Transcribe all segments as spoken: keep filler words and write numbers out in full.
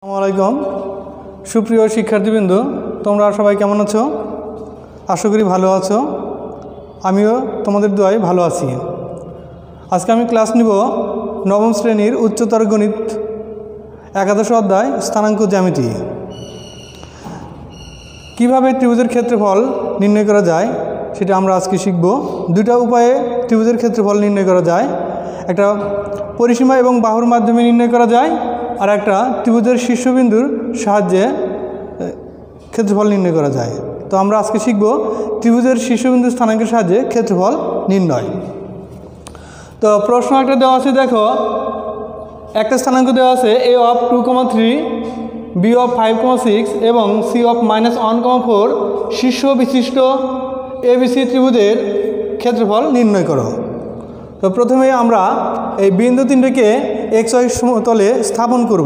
আসসালামু আলাইকুম সুপ্রিয় শিক্ষার্থীবৃন্দ, তোমরা সবাই কেমন আছো? আশা করি ভালো আছো। আমিও তোমাদের দোয়ায় ভালো আছি। আজকে আমি ক্লাস নিব নবম শ্রেণীর উচ্চতর গণিত একাদশ অধ্যায় স্থানাঙ্ক জ্যামিতি। কিভাবে ত্রিভুজের ক্ষেত্রফল নির্ণয় করা যায় সেটা আমরা আজকে শিখব। দুটা উপায়ে ত্রিভুজের ক্ষেত্রফল নির্ণয় করা যায়। একটা পরিসীমা এবং বাহুর মাধ্যমে নির্ণয় করা যায়, আর একটা ত্রিভুজের শীর্ষবিন্দুর সাহায্যে ক্ষেত্রফল নির্ণয় করা যায়। তো আমরা আজকে শিখব ত্রিভুজের শীর্ষবিন্দুর স্থানাঙ্কের সাহায্যে ক্ষেত্রফল নির্ণয়। তো প্রশ্ন একটা দেওয়া আছে, দেখো একটা স্থানাঙ্ক দেওয়া আছে A of two comma three, B of five comma six এবং C of minus one comma four শীর্ষ বিশিষ্ট এবিসি ত্রিভুজের ক্ষেত্রফল নির্ণয় করো। তো প্রথমে আমরা এই বিন্দু তিনটিকে এক্স ওয়াই সমতলে স্থাপন করব।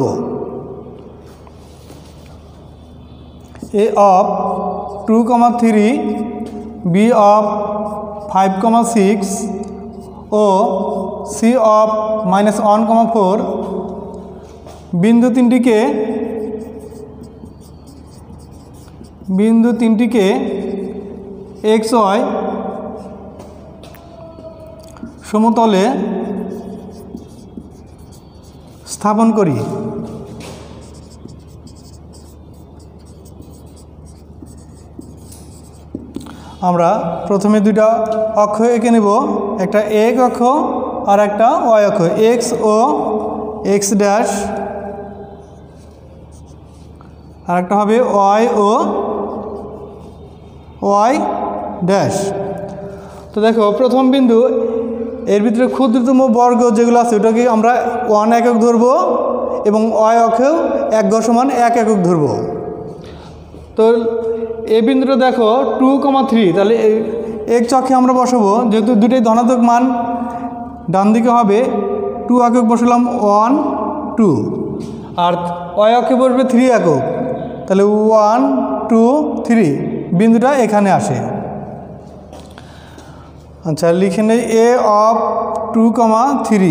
A of two comma three, B of five comma six ও C of minus one comma four বিন্দু তিনটিকে বিন্দু তিনটিকে এক্স ওয়াই সমতলে স্থাপন করি। আমরা প্রথমে দুইটা অক্ষ এঁকে নেব, একটা এক অক্ষ আর একটা ওয়াই অক্ষ, এক্স ও এক্স ড্যাশ, আর একটা হবে ওয়াই ও ওয়াই ড্যাশ। তো দেখো প্রথম বিন্দু, এর ভিতরে ক্ষুদ্রতম বর্গ যেগুলো আছে ওটাকে আমরা ওয়ান একক ধরব এবং ওয়াই অক্ষেও এক ঘর সমান এক একক ধরব। তো এই বিন্দুটা দেখো টু কমা থ্রি, তাহলে এক অক্ষে আমরা বসাবো, যেহেতু দুটোই ধনাত্মক মান ডান দিকে হবে, টু একক বসালাম ওয়ান টু, আর ওয়াই অক্ষে বসবে থ্রি একক, তাহলে ওয়ান টু থ্রি বিন্দুটা এখানে আসে। আচ্ছা লিখে নেই A of two comma three,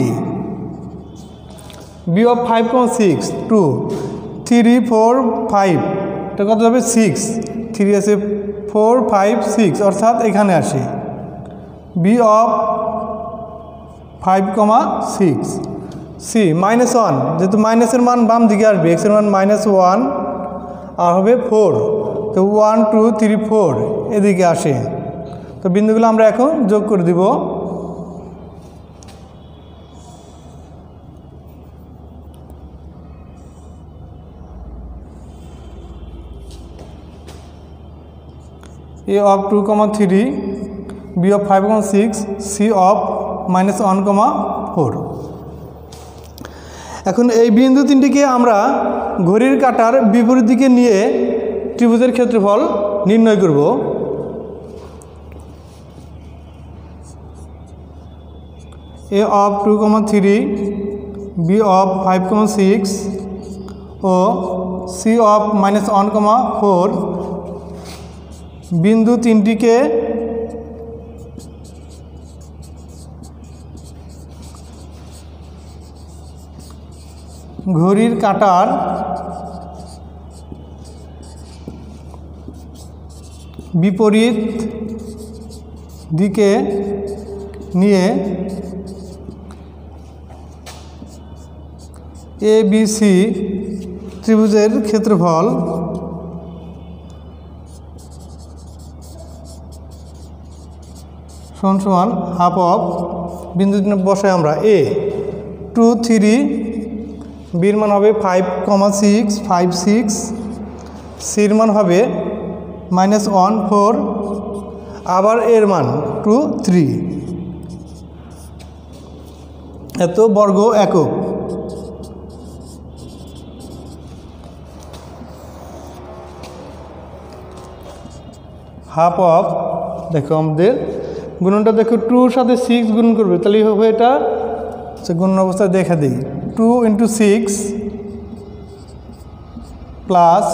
B of five comma six, two three four five, এটা কত হবে সিক্স, থ্রি আছে ফোর ফাইভ সিক্স অর্থাৎ এখানে আসে। B of five comma six, C minus one, যেহেতু মাইনাসের মান বাম দিকে আসবে, এক্সের মান মাইনাস ওয়ান আর হবে ফোর, তো ওয়ান টু থ্রি ফোর এদিকে আসে। তো বিন্দুগুলো আমরা এখন যোগ করে দিব। A of two comma three, B of five comma six, C of minus one comma four. এখন এই বিন্দু তিনটিকে আমরা ঘড়ির কাঁটার বিপরীত দিকে নিয়ে ত্রিভুজের ক্ষেত্রফল নির্ণয় করব। A of two comma three, B of five comma six ও C of minus one comma four বিন্দু তিনটিকে ঘড়ির কাঁটার বিপরীত দিকে নিয়ে এ বি সি ত্রিভুজের ক্ষেত্রফল সমান সমান হাফ অফ বিন্দু বসায় আমরা এ টু থ্রি, বির মান হবে five comma six five six, সির মান হবে মাইনাস ওয়ান ফোর, আবার এর মান টু থ্রি, এত বর্গ একক। হাফ অফ, দেখো আমাদের গুণনটা দেখো টুর সাথে সিক্স গুণ করবে, তাহলে হবে এটা গুণন অবস্থায় দেখা দিই, two into six plus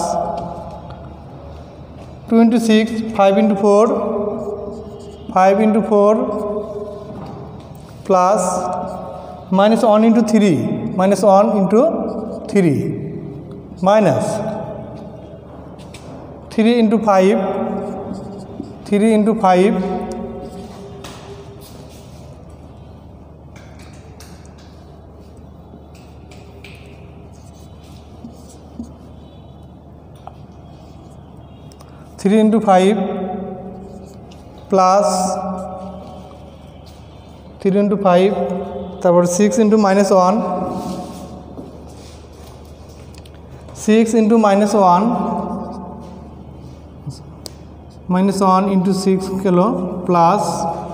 two into six, five into four, five into four plus minus one into three, minus one into three minus three into five three into five three into five plus three into five তারপর six into minus one six into minus one minus one into six গেল plus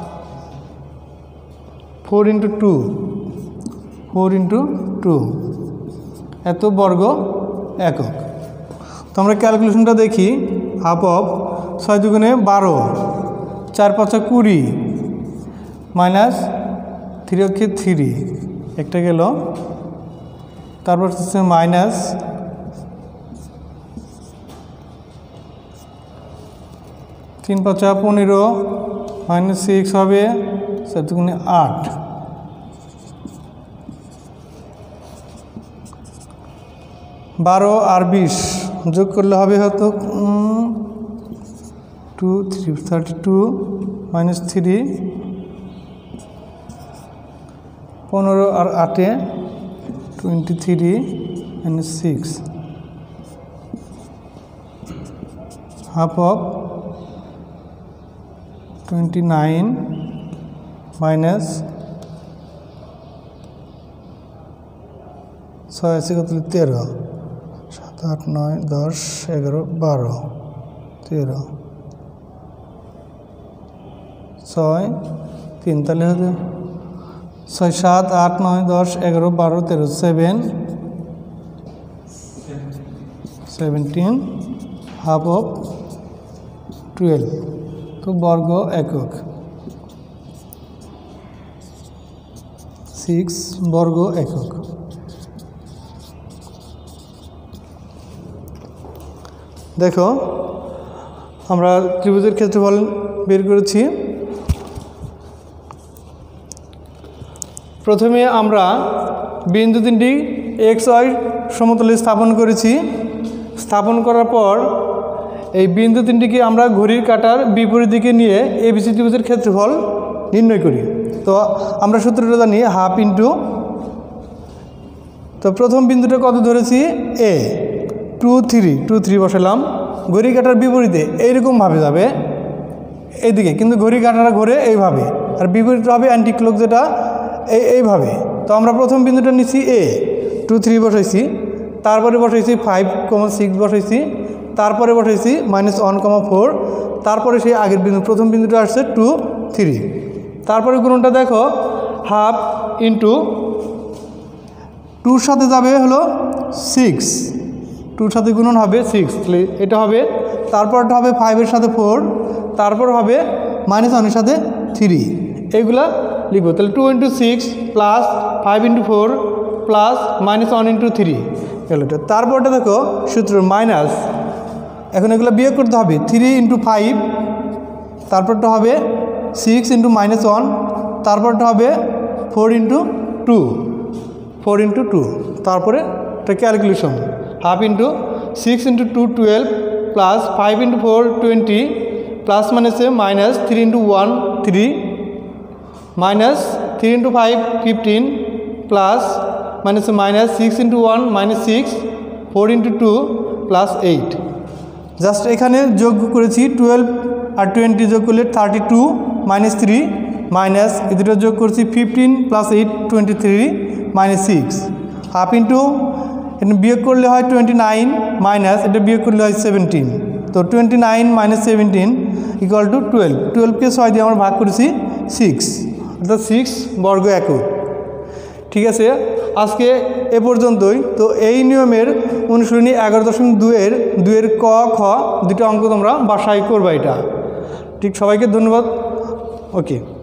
four into two four into two এত বর্গ একক। তো আমরা ক্যালকুলেশনটা দেখি। Half of ছয় দুগুণে বারো, চার পাঁচা কুড়ি, মাইনাস থ্রি অক্ষে থ্রি একটা গেল, তারপর হচ্ছে মাইনাস তিন পাঁচা পনেরো, মাইনাস সিক্স হবে চার দুগুণে আট, বারো আর বিশ যোগ করলে হবে হয়তো two three thirty two minus three, পনেরো আর আটে twenty three minus six, half of twenty nine minus ছয় আছে কত তেরো, সাত আট নয় দশ এগারো বারো তেরো, ছয় তিন তাহলে হবে ছয় সাত আট নয় দশ এগারো বারো তেরো, seven seventeen, half of twelve, তো বর্গ একক, সিক্স বর্গ একক। দেখো আমরা ত্রিভুজের ক্ষেত্রফল বের করেছি। প্রথমে আমরা বিন্দু তিনটি এক্স ওয়াই সমতলে স্থাপন করেছি। স্থাপন করার পর এই বিন্দু তিনটিকে আমরা ঘড়ির কাঁটার বিপরীত দিকে নিয়ে এবিসি ত্রিভুজের ক্ষেত্রফল নির্ণয় করি। তো আমরা সূত্রটা জানি হাফ ইন্টু, তো প্রথম বিন্দুটা কত ধরেছি A, two three two three বসালাম, ঘড়ি কাঁটার বিপরীতে এইরকমভাবে যাবে এইদিকে, কিন্তু ঘড়ি কাঁটাটা ঘোরে এইভাবে, আর বিপরীত হবে অ্যান্টি ক্লক যেটা এই এইভাবে। তো আমরা প্রথম বিন্দুটা নিচ্ছি এ, টু থ্রি বসাইছি, তারপরে বসাইছি ফাইভ কমা সিক্স বসাইছি, তারপরে বসাইছি মাইনাস ওয়ান কমা ফোর, তারপরে সেই আগের বিন্দু প্রথম বিন্দুটা আসছে টু থ্রি, তারপরে গুণনটা দেখো হাফ ইন্টু টুর সাথে যাবে হলো সিক্স, টুর সাথে গুণন হবে সিক্স, তাহলে এটা হবে, তারপরটা হবে ফাইভের সাথে ফোর, তারপর হবে মাইনাস ওয়ানের সাথে থ্রি, এইগুলা লিখবো। তাহলে two into six plus five into four plus minus one into three গেল। তারপরটা দেখো সূত্র মাইনাস, এখন এগুলো বিয়োগ করতে হবে, থ্রি ইন্টু ফাইভ, তারপরটা হবে সিক্স ইন্টু মাইনাস ওয়ান, তারপরটা হবে four into two four into two, তারপরে এটা calculation half into six into two twelve plus five into four twenty plus মাইনাসে minus three into one three minus three into five fifteen plus মাইনাসে minus six into one minus six, four into two plus eight. Just এখানে যোগ করেছি twelve আর twenty যোগ করলে thirty two minus three minus এই দুটো যোগ করছি fifteen plus eight twenty three minus six, half into এটা বিয়োগ করলে হয় টোয়েন্টি নাইন মাইনাস এটা বিয়োগ করলে হয় সেভেন্টিন, তো twenty nine minus seventeen equal to twelve, টুয়েলভকে ছয় দিয়ে আমরা ভাগ করেছি সিক্স, অর্থাৎ সিক্স বর্গ একক। ঠিক আছে, আজকে এ পর্যন্তই। তো এই নিয়মের অনুসরণী এগারো দশমিক দুইয়ের দুইয়ের ক খ দুটো অঙ্ক তোমরা বাসায় করবা। এটা ঠিক, সবাইকে ধন্যবাদ। ওকে।